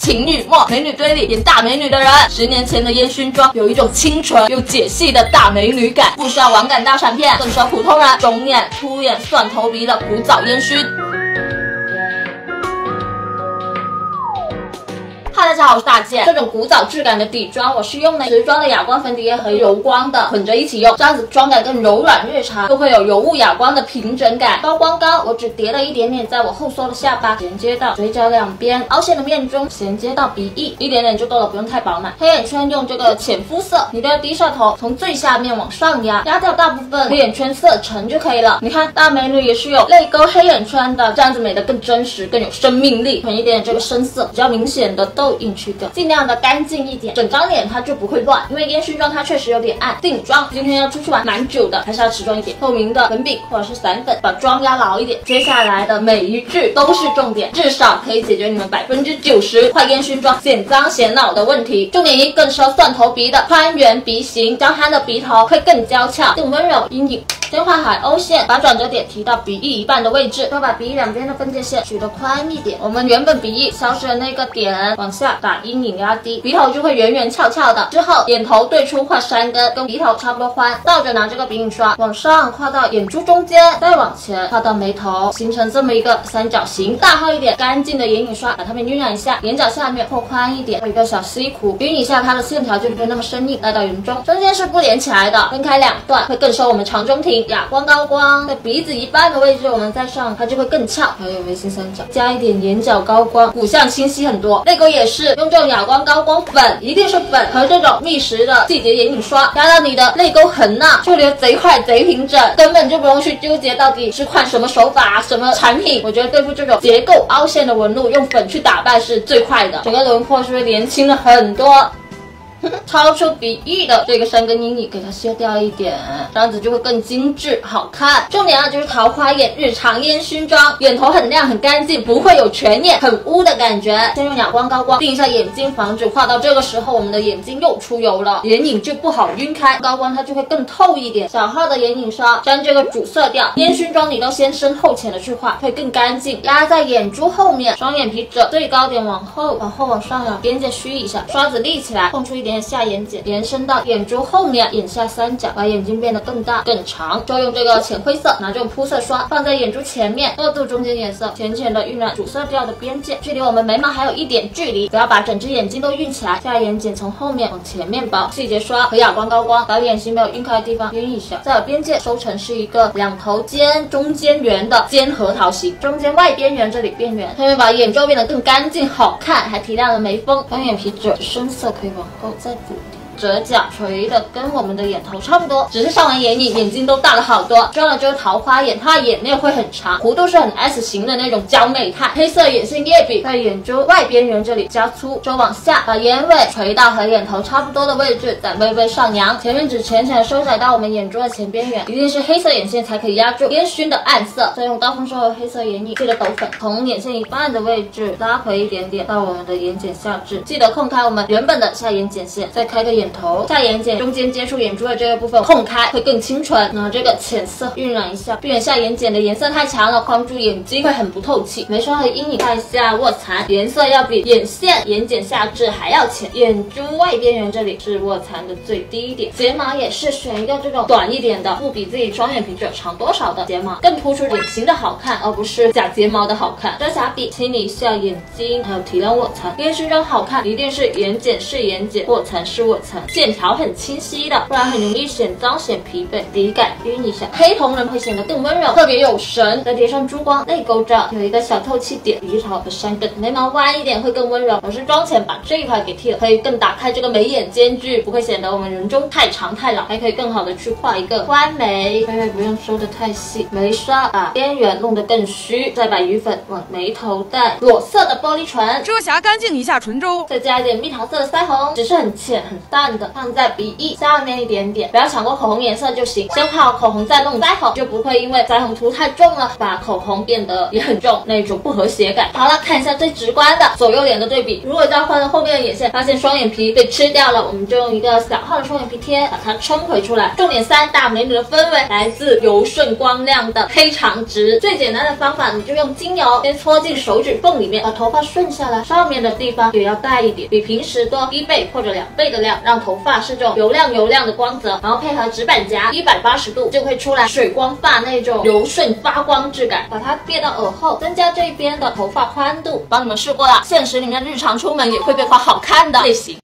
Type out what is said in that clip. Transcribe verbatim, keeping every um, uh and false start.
情侣梦，美女堆里演大美女的人。十年前的烟熏妆有一种清纯又解细的大美女感，不需要网感大闪片，更适合普通人，肿眼、凸眼、蒜头鼻的古早烟熏。哈，大家好，我是大健。这种古早质感的底妆，我是用的时装的哑光粉底液和柔光的混着一起用，这样子妆感更柔软日常，又会有柔雾哑光的平整感。高光膏我只叠了一点点，在我后缩的下巴，衔接到嘴角两边，凹陷的面中衔接到鼻翼，一点点就够了，不用太饱满。黑眼圈用这个浅肤色，你都要低下头，从最下面往上压，压掉大部分黑眼圈色沉就可以了。你看大美女也是有泪沟黑眼圈的，这样子美得更真实，更有生命力。混一点这个深色，比较明显的痘印去掉，尽量的干净一点，整张脸它就不会乱。因为烟熏妆它确实有点暗，定妆今天要出去玩蛮久的，还是要持妆一点。透明的粉饼或者是散粉，把妆压牢一点。接下来的每一句都是重点，至少可以解决你们百分之九十坏烟熏妆显脏显老的问题。重点一，更适合蒜头鼻的宽圆鼻型，娇憨的鼻头会更娇俏，更温柔。阴影先画海鸥线，把转折点提到鼻翼一半的位置，要把鼻翼两边的分界线取得宽一点。我们原本鼻翼消失的那个点往下打阴影压低，鼻头就会圆圆翘翘的。之后眼头对出画山根，跟鼻头差不多宽。倒着拿这个鼻影刷往上画到眼珠中间，再往前画到眉头，形成这么一个三角形。大号一点干净的眼影刷把它们晕染一下，眼角下面扩宽一点，有一个小 C 弧，晕一下它的线条就不会那么生硬。带到眼中，中间是不连起来的，分开两段，会更收我们长中庭。哑光高光在鼻子一半的位置，我们再上它就会更翘。还有眉心三角，加一点眼角高光，骨相清晰很多。泪沟也是用这种哑光高光粉，一定是粉和这种密实的细节眼影刷，压到你的泪沟痕呐、啊，就留贼快贼平整，根本就不用去纠结到底是换什么手法什么产品。我觉得对付这种结构凹陷的纹路，用粉去打败是最快的，整个轮廓是不是年轻了很多？超出鼻翼的这个山根阴影给它卸掉一点，这样子就会更精致好看。重点啊就是桃花眼日常烟熏妆，眼头很亮很干净，不会有全眼很污的感觉。先用哑光高光定一下眼睛，防止画到这个时候我们的眼睛又出油了，眼影就不好晕开。高光它就会更透一点。小号的眼影刷沾这个主色调，烟熏妆你都先深后浅的去画，会更干净。压在眼珠后面，双眼皮褶最高点往后往后往上扬，边界虚一下，刷子立起来，碰出一点点下眼睑，延伸到眼珠后面，眼下三角，把眼睛变得更大更长。就用这个浅灰色，拿这种铺色刷放在眼珠前面，过渡中间颜色，浅浅的晕染主色调的边界，距离我们眉毛还有一点距离，不要把整只眼睛都晕起来。下眼睑从后面往前面包，细节刷和哑光高光，把眼型没有晕开的地方晕一下，再把边界收成是一个两头尖中间圆的尖核桃形，中间外边圆，这里边圆，后面把眼周变得更干净好看，还提亮了眉峰。双眼皮褶深色可以往后再补一点。折角垂的跟我们的眼头差不多，只是上完眼影眼睛都大了好多。妆了就是桃花眼，它的眼内会很长，弧度是很 S 型的那种娇媚态。黑色眼线叶笔在眼周外边缘这里加粗，周往下，把眼尾垂到和眼头差不多的位置，再微微上扬。前面只浅浅的收窄到我们眼珠的前边缘，一定是黑色眼线才可以压住烟熏的暗色。再用刀锋收回黑色眼影，记得抖粉，从眼线一半的位置拉回一点点到我们的眼睑下至，记得空开我们原本的下眼睑线，再开个眼头，下眼睑中间接触眼珠的这个部分空开，会更清纯。拿这个浅色晕染一下，避免下眼睑的颜色太强了，框住眼睛会很不透气。眉刷和阴影看一下卧蚕，颜色要比眼线、眼睑下至还要浅。眼珠外边缘这里是卧蚕的最低点。睫毛也是选一个这种短一点的，不比自己双眼皮褶长多少的睫毛，更突出脸型的好看，而不是假睫毛的好看。遮瑕笔清理一下眼睛，还有提亮卧蚕。烟熏妆好看，一定是眼睑是眼睑，卧蚕是卧蚕，线条很清晰的，不然很容易显脏显疲惫。底感晕一下，黑瞳仁会显得更温柔，特别有神。再叠上珠光，泪沟这有一个小透气点，鼻头和山根，眉毛弯一点会更温柔。我是妆前把这一块给剃了，可以更打开这个眉眼间距，不会显得我们人中太长太老，还可以更好的去画一个宽眉。微微不用收的太细，眉刷把边缘弄得更虚，再把余粉往眉头带。裸色的玻璃唇， 遮瑕干净一下唇周， 再加一点蜜桃色的腮红，只是很浅很淡慢的放在鼻翼下面一点点，不要抢过口红颜色就行。先画好口红再弄腮红，就不会因为腮红涂太重了，把口红变得也很重，那种不和谐感。好了，看一下最直观的左右脸的对比。如果要画到后面的眼线，发现双眼皮被吃掉了，我们就用一个小号的双眼皮贴把它撑回出来。重点三，大美女的氛围来自柔顺光亮的黑长直。最简单的方法，你就用精油先搓进手指缝里面，把头发顺下来，上面的地方也要带一点，比平时多一倍或者两倍的量，让头发是这种油亮油亮的光泽。然后配合直板夹一百八十度，就会出来水光发那种柔顺发光质感。把它别到耳后，增加这边的头发宽度。帮你们试过了，现实里面日常出门也会被画好看的类型。